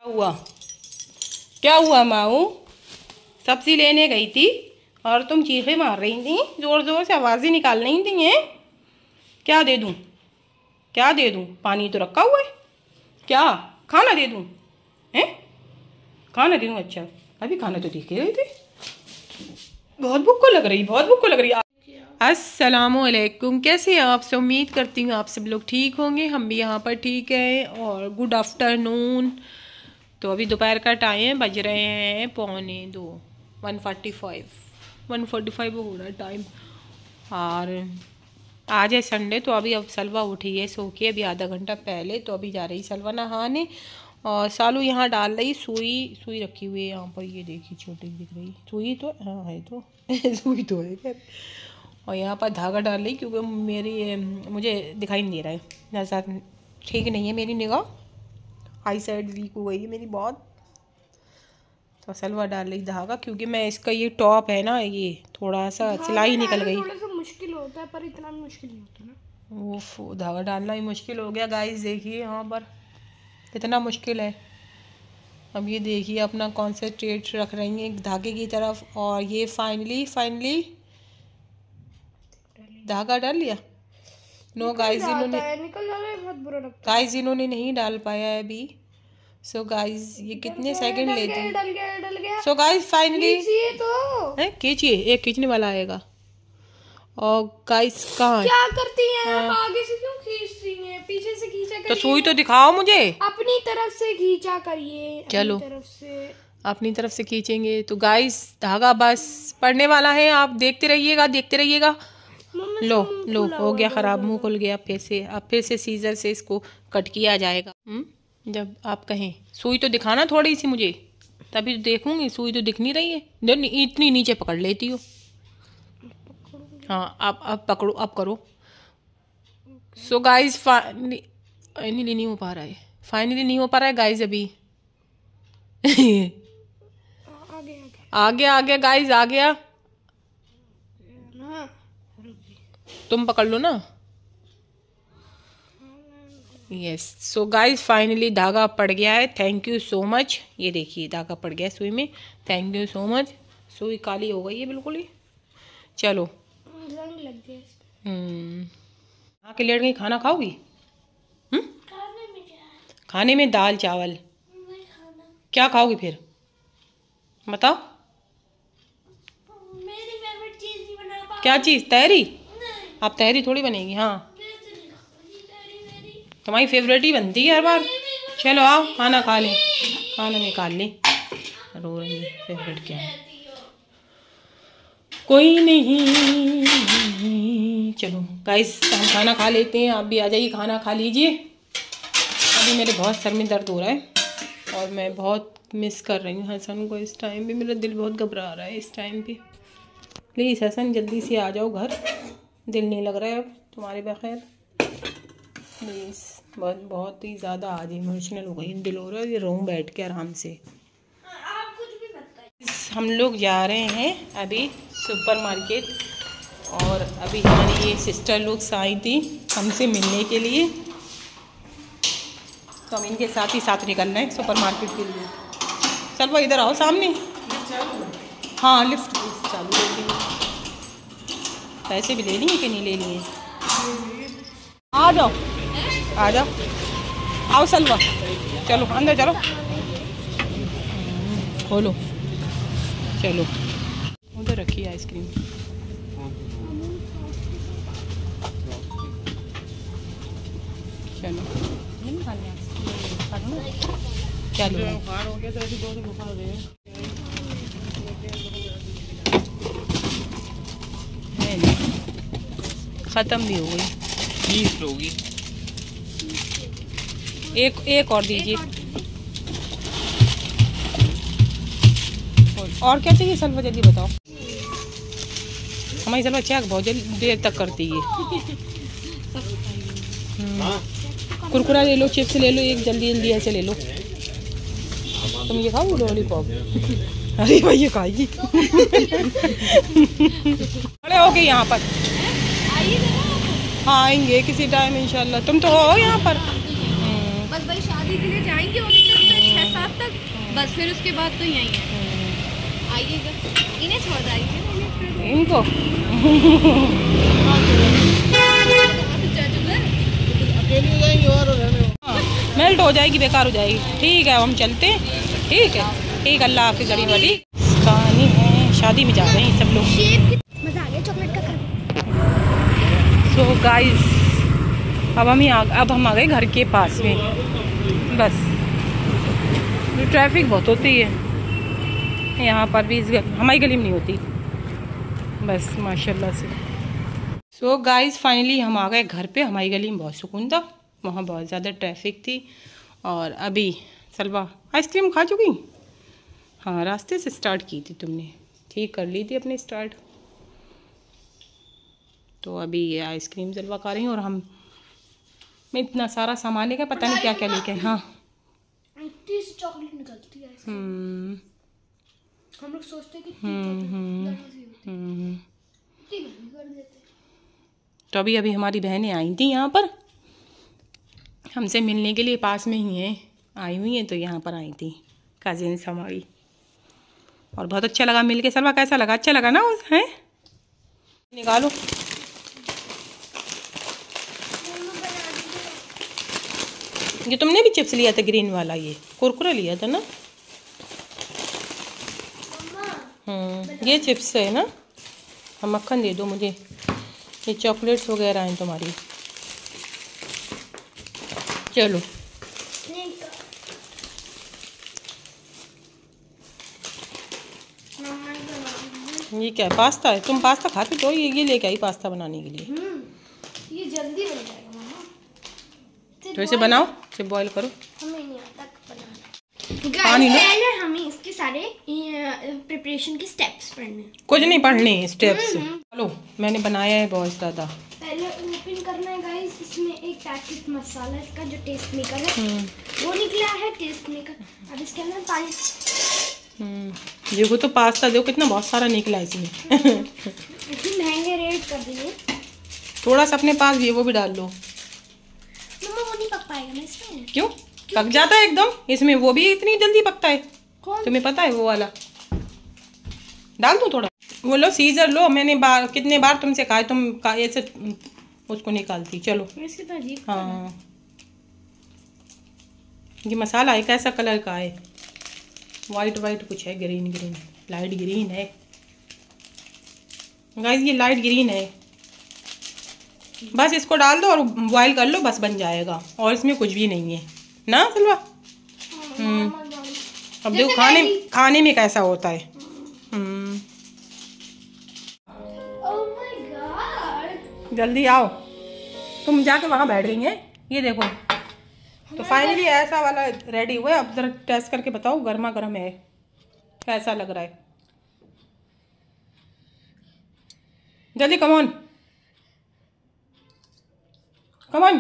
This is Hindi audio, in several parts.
हुआ क्या हुआ माऊ? सब्जी लेने गई थी और तुम चीखें मार रही थी, जोर जोर से आवाज़ें निकाल रही थी। हैं क्या दे दूँ? क्या दे दूँ? पानी तो रखा हुआ है। क्या खाना दे दूँ? हैं खाना दे दूँ? अच्छा अभी खाना तो देख रही थी। बहुत भूख को लग रही, बहुत भूख को लग रही। अस्सलामुअलैकुम, कैसे हैं आप सब? उम्मीद करती हूँ आप सब लोग ठीक होंगे। हम भी यहाँ पर ठीक हैं। और गुड आफ्टरनून। तो अभी दोपहर का टाइम बज रहे हैं 1:45, 1:45 हो रहा है टाइम। और आज है संडे, तो अभी अब सलवा उठी है सो के अभी आधा घंटा पहले। तो अभी जा रही सलवा नहाने। और सालू यहाँ डाल रही सुई रखी हुई है यहाँ पर। ये देखिए छोटी दिख रही सुई तो हाँ है तो सुई तो है खैर। और यहाँ पर धागा डाल रही क्योंकि मुझे दिखाई नहीं दे रहा है, जैसा ठीक नहीं है मेरी निगाह। आई साइड वीक हो गई है मेरी बहुत। तो सलवा डाल रही धागा क्योंकि मैं इसका ये टॉप है ना, ये थोड़ा सा सिलाई निकल गई। थोड़ा सा मुश्किल होता है पर इतना भी मुश्किल नहीं होता ना। वो धागा डालना ही मुश्किल हो गया गाइस। देखिए यहाँ पर कितना मुश्किल है। अब ये देखिए अपना कॉन्सेंट्रेट रख रही है धागे की तरफ। और ये फाइनली धागा डाल लिया। नो गाइस, इन्होंने नहीं डाल पाया है अभी। सो गाइस ये कितने सेकंड लेती है। डल गया। सो गाइस फाइनली तो खींचिए, एक खींचने वाला आएगा। और गाइस कहाँ क्या करती हैं आप? आगे से क्यों खींच रही हैं? पीछे से खींचा करिए। तो सुई तो दिखाओ मुझे। अपनी तरफ से खींचा करिए। चलो अपनी तरफ से खींचेंगे। तो गाइस धागा बस पड़ने वाला है, आप देखते रहिएगा। लो हो गया खराब, मुंह खुल गया फिर से। अब फिर से सीजर से इसको कट किया जाएगा। जब आप कहें सुई तो दिखाना थोड़ी सी मुझे, तभी तो देखूंगी। सुई तो दिख नहीं रही है, इतनी नीचे पकड़ लेती हो। हाँ अब पकड़ो, अब करो। सो गाइस फाइनली नहीं हो पा रहा है गाइस अभी। आगे गाइस आ गया। तुम पकड़ लो ना। यस। सो गाइस फाइनली धागा पड़ गया है। Thank you so much. ये देखिए धागा पड़ गया है सुई में। Thank you so much. सुई काली हो गई है बिल्कुल ही। चलो रंग लग गया। आके लेट गई। खाना खाओगी? खाने में दाल चावल। क्या खाओगी फिर बताओ? मेरी फेवरेट चीज नहीं बना पा। क्या चीज़? तहरी? आप तहरी थोड़ी बनेगी। हाँ तुम्हारी फेवरेट ही बनती है हर बार। चलो आओ खाना खा लें। खाना निकाल ले। रो रही है, फेवरेट क्या है? कोई नहीं। चलो गाइस हम खाना खा लेते हैं। आप भी आ जाइए, खाना खा लीजिए। अभी मेरे बहुत सर में दर्द हो रहा है और मैं बहुत मिस कर रही हूँ हसन को। इस टाइम भी मेरा दिल बहुत घबरा रहा है इस टाइम पे। प्लीज़ हसन जल्दी से आ जाओ घर, दिल नहीं लग रहा है अब तुम्हारे बगैर। प्लीज़ बहुत ही ज़्यादा आज इमोशनल हो गई, दिल हो रहा है ये रो बैठ के आराम से। आप कुछ भी मत। हम लोग जा रहे हैं अभी सुपरमार्केट। और अभी हमारी ये सिस्टर लोग आई थी हमसे मिलने के लिए, तो हम इनके साथ ही साथ निकलना है सुपरमार्केट के लिए। चल भाई इधर आओ सामने। हाँ लिफ्ट चालू कर दी। पैसे भी ले लिए कि नहीं ले लिए? आ जाओ आओ सलवा, चलो अंदर चलो। खोलो चलो। उधर रखिए आइसक्रीम। चलो चलो ख़त्म भी हो गई। 20 होगी। एक और दीजिए। और क्या चाहिए सलवा जल्दी बताओ। हमारी सलवा चेक बहुत देर तक करती है। कुरकुरा ले लो, चिप्स ले लो, एक जल्दी ऐसे ले लो। तुम ये खाओ लॉलीपॉप। अरे भाई ये खाएगी। खड़े हो गए यहाँ पर। हाँ आएंगे किसी टाइम इंशाल्लाह। तुम तो हो यहाँ पर। बस भाई शादी के लिए जाएंगे और 6-7 तक बस फिर उसके बाद तो यहीं है। आइएगा, इन्हें छोड़ आइए इनको। मेल्ट हो जाएगी, बेकार हो जाएगी। ठीक है, हम चलते हैं। ठीक है, ठीक, अल्लाह हाफिज़। बड़ी बड़ी कहानी है, शादी में जा रहे हैं सब लोग। मजा आ गया चॉकलेट का। सो गाइस, अब हम आ गए घर के पास में। बस ट्रैफिक बहुत होती है यहाँ पर भी, हमारी गली में नहीं होती बस, माशाल्लाह से। सो गाइस, फाइनली हम आ गए घर पे। हमारी गली में बहुत सुकून था, वहाँ बहुत ज़्यादा ट्रैफिक थी। और अभी सलवा आइसक्रीम खा चुकी? हाँ, रास्ते से स्टार्ट की थी तुमने, ठीक कर ली थी अपने स्टार्ट। तो अभी ये आइसक्रीम सलवा खा रही हूँ। और हम मैं इतना सारा सामान लेकर, पता नहीं क्या क्या लेके। हाँ, चॉकलेट निकलती है। हम लोग सोचते हैं कि तो अभी हमारी बहनें आई थी यहाँ पर हमसे मिलने के लिए, पास में ही हैं, आई हुई हैं। तो यहाँ पर आई थी कजिन्स हमारी, और बहुत अच्छा लगा मिल के। सलवा कैसा लगा? अच्छा लगा ना? है, निकालो। ये तुमने भी चिप्स लिया था ग्रीन वाला, ये कुरकुरा लिया था ना? ये चिप्स है ना? हम मक्खन दे दो मुझे, ये चॉकलेट्स वगैरह हैं तुम्हारी। चलो, ये क्या है? पास्ता है? तुम पास्ता खाती तो ये लेके आई पास्ता बनाने के लिए। ये जल्दी बन जाएगा मामा। तो इसे बनाओ, इसे बॉईल करो। हमें नहीं आता बनाना। पहले हमें इसके सारे प्रिपरेशन के स्टेप्स पढ़ने। कुछ नहीं पढ़ने स्टेप्स। चलो, मैंने बनाया है बहुत ज़्यादा। पहले ओपन करना है गाइस। इसमें एक पैकेट मसाला इसका जो टेस्ट मेकर है वो निकला है, टेस्ट मेकर। अब इसके अंदर पानी। देखो तो पास्ता देखो कितना बहुत सारा निकला है इसमें। इतने महंगे रेट कर दिए। थोड़ा सा अपने पास भी वो भी डाल लो। मम्मा वो नहीं पक पाएगा ना इसमें? क्यों? पक जाता है एकदम इसमें, वो भी इतनी जल्दी पकता है? कौन? तुम्हें पता है वो वाला? डाल दो थोड़ा। वो लो, सीजर लो। मैंने कितने बार तुमसे कहा, तुम ऐसे उसको निकालती। चलो। हाँ, ये मसाला है, कैसा कलर का है? वाइट वाइट कुछ है, ग्रीन ग्रीन, लाइट ग्रीन है गाइस, ये लाइट ग्रीन है। बस इसको डाल दो और बॉईल कर लो, बस बन जाएगा। और इसमें कुछ भी नहीं है ना सलवा? अब देखो खाने में कैसा होता है। Oh my God! जल्दी आओ, तुम जाके वहाँ बैठ गई हैं। ये देखो, तो फाइनली ऐसा वाला रेडी हुआ है। अब जरा टेस्ट करके बताओ, गर्मा गर्म है, कैसा लग रहा है? जल्दी, कम ऑन।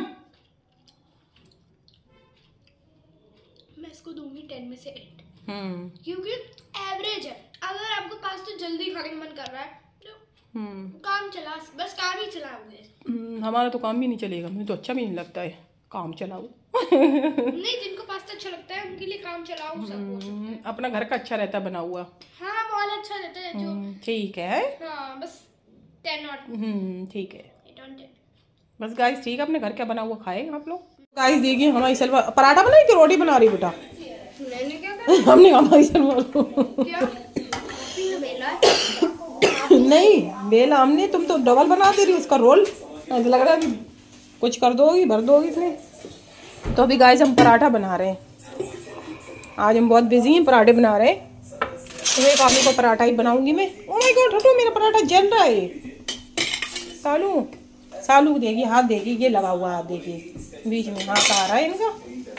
मैं इसको दूंगी 10 में से 8 क्योंकि एवरेज है। अगर आपको पास्ता जल्दी खाने का मन कर रहा है तो काम चला, बस काम ही चलाओगे। हमारा तो काम भी नहीं चलेगा, मुझे तो अच्छा भी नहीं लगता है काम चलाओ। नहीं, जिनको पास्ता अच्छा लगता है उनके लिए काम चलाओ सब। अपना घर का अच्छा रहता बना हुआ। हाँ, बहुत अच्छा रहता है जो। ठीक है। हाँ, बस 10 और ठीक है 8 on 10। बस गाइस, ठीक है, अपने घर क्या बना हुआ खाए आप लोग। गाइस देखिए, हमारी सलवा पराठा बनाई कि रोटी बना रही बेटा? मैंने क्या कहा? हमने हमारी सलवा क्या बेला? नहीं बेला हमने, तुम तो डबल बना दे रही उसका रोल। ऐसा लग रहा है कि कुछ कर दोगी, भर दोगी इसमें। तो अभी गाइस हम पराठा बना रहे हैं। आज हम बहुत बिजी हैं, पराठे बना रहे हैं। तो एक आलू का पराठा ही बनाऊंगी मैं। ओह माय गॉड हटो, मेरा पराठा जल रहा है। सालू देगी, हाथ देगी, ये लगा हुआ हाथ देखिए, बीच में हाथ आ रहा है इनका।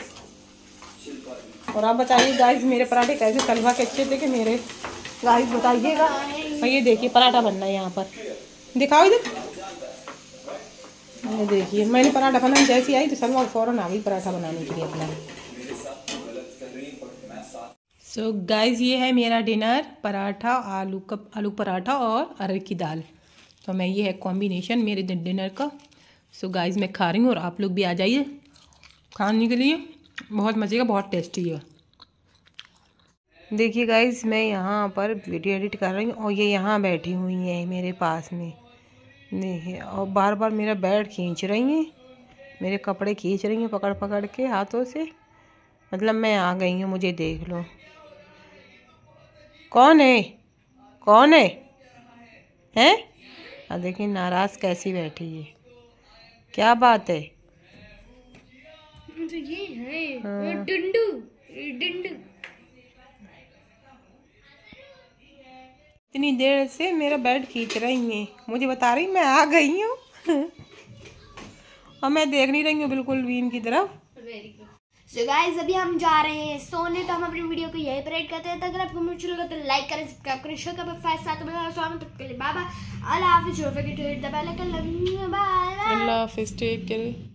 और आप बताइए गाइस, मेरे पराठे कैसे सलवा के अच्छे थे कि मेरे? गाइस बताइएगा। और ये देखिए पराठा बनना है यहाँ पर, दिखाओ इधर। ये देखिए, मैंने पराठा बनाने जैसी आई तो सलवा फौरन आ गई पराठा बनाने के लिए अपना। सो गाइस, ये है मेरा डिनर, पराठा, आलू पराठा और अरहर की दाल। तो मैं, ये है कॉम्बिनेशन मेरे डिनर का। सो गाइस, मैं खा रही हूँ और आप लोग भी आ जाइए खाने के लिए। बहुत मज़े का, बहुत टेस्टी है। देखिए गाइस, मैं यहाँ पर वीडियो एडिट कर रही हूँ और ये यहाँ बैठी हुई है मेरे पास में, देखिए, और बार बार मेरा बेड खींच रही हैं, मेरे कपड़े खींच रही हैं पकड़ पकड़ के हाथों से। मतलब मैं आ गई हूँ, मुझे देख लो। कौन है, कौन है, हैं? अब देखिए नाराज़ कैसी बैठी है, क्या बात है? तो ये है डंडू डंडू। इतनी देर से मेरा बेड खींच रही हैं, मुझे बता रही मैं आ गई हूँ और मैं देख नहीं रही हूँ बिल्कुल भी इनकी तरफ। सो गाइस, अभी हम जा रहे हैं सोने, तो हम अपनी वीडियो को यहीं पर एंड करते हैं। तो अगर आपको वीडियो अच्छा लगा तो लाइक करें, सब्सक्राइब करें, शेयर करें, तब तक के लिए बाय बाय, अल्लाह हाफिज़, अल्लाह हाफिज़, टेक केयर। अल्लाह हाफिज़, टेक केयर।